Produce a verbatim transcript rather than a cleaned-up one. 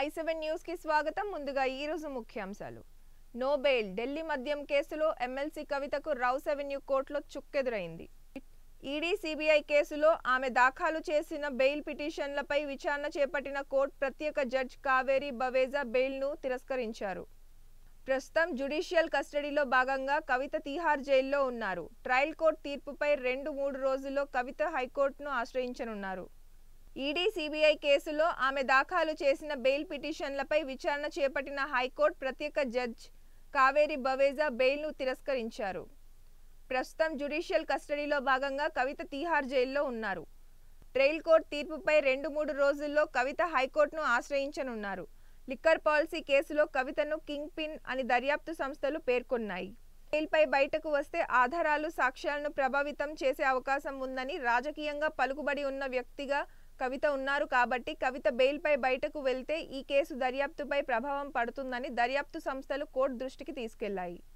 I seven news కి స్వాగతం. ముందుగా ఈ రోజు ముఖ్యాంశాలు. నో బెయిల్ ఢిల్లీ మద్యం కేసులో ఎమ్మెల్సీ కవితకు రౌస్ అవెన్యూ కోర్టులో చుక్కెదురైంది. ఈడీ సిబిఐ కేసులో ఆమె దాఖలు చేసిన బెయిల్ పిటిషన్లపై విచారణ చేపట్టిన కోర్టు ప్రత్యేక జడ్జి కావేరి బవేజా బెయిల్ను తిరస్కరించారు. ప్రస్తుతం జ్యుడిషియల్ కస్టడీలో భాగంగా కవిత తిహార్ జైల్లో ఉన్నారు. ట్రయల్ కోర్టు తీర్పుపై రెండు మూడు రోజుల్లో కవిత హైకోర్టును ఆశ్రయించనున్నారు. ఈడీ సిబిఐ కేసులో ఆమె దాఖలు చేసిన బెయిల్ పిటిషన్లపై విచారణ చేపట్టిన హైకోర్టు ప్రత్యేక జడ్జి కావేరి బవేజా బెయిల్ను తిరస్కరించారు. ప్రస్తుతం జ్యుడిషియల్ కస్టడీలో భాగంగా కవిత తిహార్ జైల్లో ఉన్నారు. ట్రయల్ కోర్టు తీర్పుపై రెండు మూడు రోజుల్లో కవిత హైకోర్టును ఆశ్రయించనున్నారు. లిక్కర్ పాలసీ కేసులో కవితను కింగ్ పిన్ అని దర్యాప్తు సంస్థలు పేర్కొన్నాయి. బెయిల్పై బయటకు వస్తే ఆధారాలు సాక్ష్యాలను ప్రభావితం చేసే అవకాశం ఉందని, రాజకీయంగా పలుకుబడి ఉన్న వ్యక్తిగా కవిత ఉన్నారు కాబట్టి కవిత బెయిల్పై బయటకు వెళ్తే ఈ కేసు దర్యాప్తుపై ప్రభావం పడుతుందని దర్యాప్తు సంస్థలు కోర్టు దృష్టికి తీసుకెళ్లాయి.